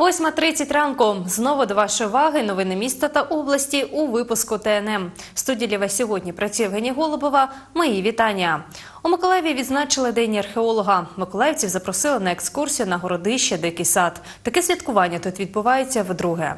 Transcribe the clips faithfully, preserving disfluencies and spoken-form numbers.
восьма тридцять ранку. Знову до вашої уваги новини міста та області у випуску Т Н М. В студії для вас сьогодні працює Євгенія Голубова. Мої вітання. У Миколаєві відзначили День археолога. Миколаївців запросили на екскурсію на городище «Дикий сад». Таке святкування тут відбувається вдруге.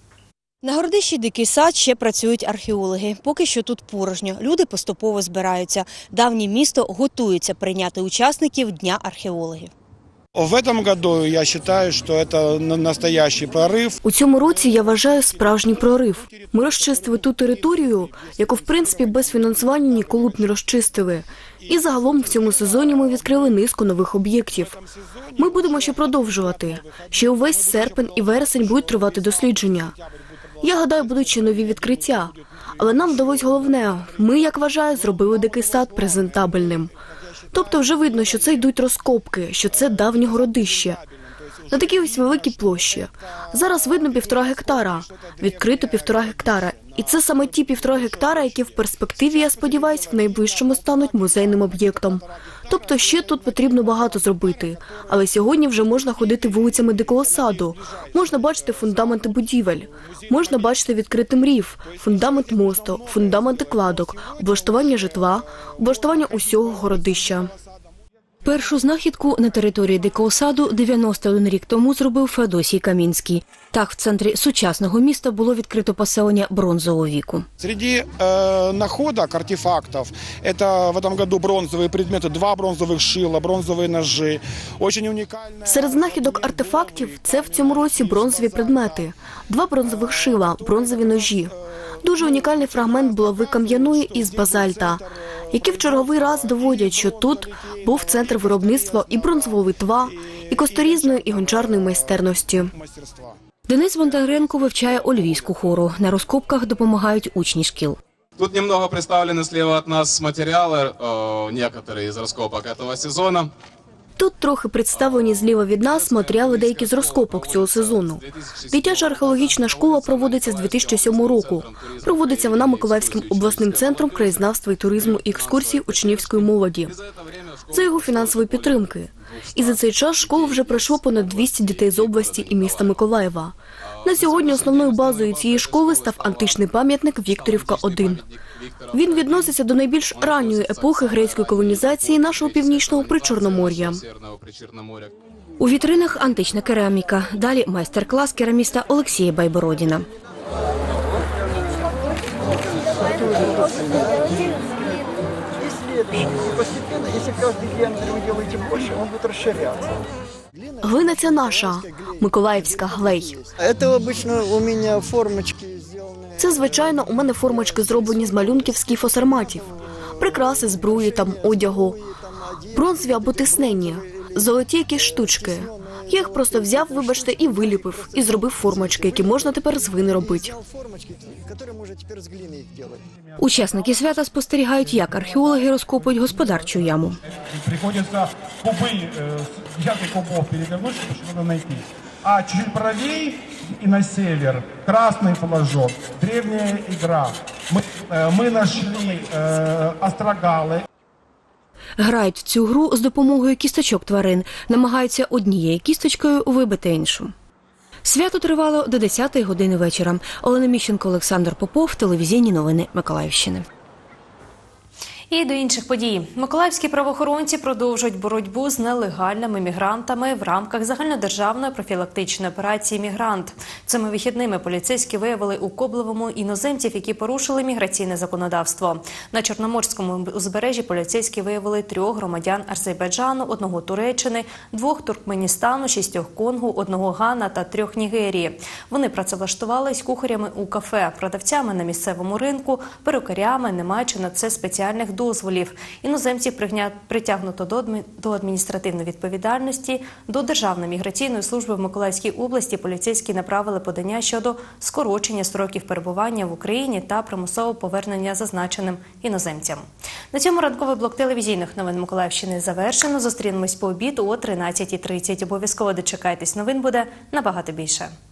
На городищі «Дикий сад» ще працюють археологи. Поки що тут порожньо. Люди поступово збираються. Давнє місто готується прийняти учасників Дня археологів. В этом году я считаю, что это настоящий прорыв. У цьому році я вважаю справжній прорив. Ми розчистили ту територію, яку в принципі без фінансування ніколи б не розчистили. І загалом в цьому сезоні ми відкрили низку нових об'єктів. Ми будемо ще продовжувати. Ще увесь серпень і вересень будуть тривати дослідження. Я гадаю, будуть ще нові відкриття. Але нам вдалося головне. Ми, як вважаю, зробили Дикий сад презентабельним. Тобто вже видно, що це йдуть розкопки, що це давнє городище. На такій ось великій площі. Зараз видно півтора гектара, відкрито півтора гектара. І це саме ті півтора гектара, які в перспективі, я сподіваюся, в найближчому стануть музейним об'єктом. Тобто ще тут потрібно багато зробити. Але сьогодні вже можна ходити вулицями Дикого саду, можна бачити фундаменти будівель, можна бачити відкритий рів, фундамент мосту, фундаменти кладок, облаштування житла, облаштування усього городища. Першу знахідку на території Дикого саду дев'яносто один рік тому зробив Феодосій Камінський. Так, в центрі сучасного міста було відкрито поселення бронзового віку. Среди э, находок, артефактов, это в этом году бронзовые предметы, два бронзовых шила, бронзовые ножи. Очень унікальне. Серед знахідок артефактів – це в цьому році бронзові предмети. Два бронзових шила, бронзові ножі. Дуже унікальний фрагмент булави кам'яної із базальта, які в черговий раз доводять, що тут був центр виробництва і бронзового литва, і косторізної, і гончарної майстерності. Денис Бондаренко вивчає ольвійську хору. На розкопках допомагають учні шкіл. Тут немного представлены слева от нас материалы, э, некоторые из раскопок этого сезона. Тут трохи представлені зліва від нас матеріали деякі з розкопок цього сезону. Дитяча археологічна школа проводиться з дві тисячі сьомого року. Проводиться вона Миколаївським обласним центром краєзнавства і туризму і екскурсій учнівської молоді. За його фінансової підтримки. І за цей час школу вже пройшло понад двісті дітей з області і міста Миколаєва. На сьогодні основною базою цієї школи став античний пам'ятник Вікторівка один. Він відноситься до найбільш ранньої епохи грецької колонізації нашого північного Причорномор'я. У вітринах антична кераміка. Далі майстер-клас кераміста Олексія Байбородіна. Глина ця наша, миколаївська глей. Це, звичайно, у мене формочки зроблені з малюнків скіфосарматів. Прикраси, зброї, там, одягу. Бронзові або тиснені, золоті якісь штучки. Я їх просто взяв, вибачте, і виліпив, і зробив формочки, які можна тепер з глини робити. Учасники свята спостерігають, як археологи розкопують господарчу яму. Приходиться куби, десятки кубов перевернути, щоб треба знайти. А чуть правее и на север красный флажок, древняя игра. Мы, мы нашли э, острогалы. Грають в цю гру з допомогою кісточок тварин, намагаються однією кісточкою вибити іншу. Свято тривало до десятої години вечора. Олена Міщенко, Олександр Попов, телевізійні новини Миколаївщини. І до інших подій. Миколаївські правоохоронці продовжують боротьбу з нелегальними мігрантами в рамках загальнодержавної профілактичної операції «Мігрант». Цими вихідними поліцейські виявили у Коблевому іноземців, які порушили міграційне законодавство. На Чорноморському узбережжі поліцейські виявили трьох громадян Азербайджану, одного Туреччини, двох Туркменістану, шістьох Конго, одного Гана та трьох Нігерії. Вони працевлаштувались кухарями у кафе, продавцями на місцевому ринку, перукарями, не маючи на це спеціальних дозволів. Іноземців притягнуто до адміністративної відповідальності. До Державної міграційної служби в Миколаївській області поліцейські направили подання щодо скорочення строків перебування в Україні та примусового повернення зазначеним іноземцям. На цьому ранковий блок телевізійних новин Миколаївщини завершено. Зустрінемось по обіду о тринадцятій тридцять. Обов'язково дочекайтесь, новин буде набагато більше.